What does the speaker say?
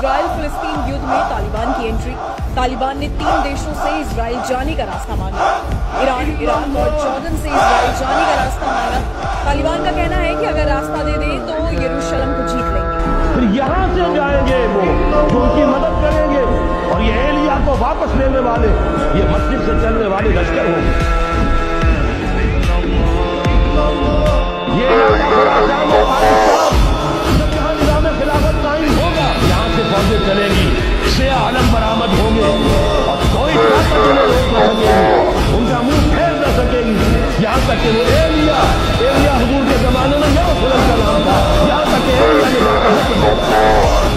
اسرائیل فلسطین یدھ میں طالبان کی انٹری. طالبان نے 3 دیشوں سے اسرائیل جانے کا راستہ مانگا. ایران، عراق اور جارڈن سے اسرائیل جانے کا راستہ مانگا. طالبان کا کہنا ہے کہ اگر راستہ دے دیں تو یروشلم کو جیت لیں گے. پھر یہاں سے جائیں گے وہ جو ان کی مدد کریں گے، اور یہ ایلیا کو واپس لینے والے، یہ مسجد سے چلنے والے لشکر ہوں گے. یہ جب یہاں نظام خلافت قائم ہوگا، یہاں سے فوجیں چلیں گی، سیاہ علم برآمد ہوں گے، اور کوئی طاقت انہیں روک نہ سکے گی، ان کا منہ پھیر نہ سکے گی، یہاں تک کہ وہ ایلیا حضور کے زمانے میں یہاں کا نام تھا، یہاں تک کہ ایلیا نے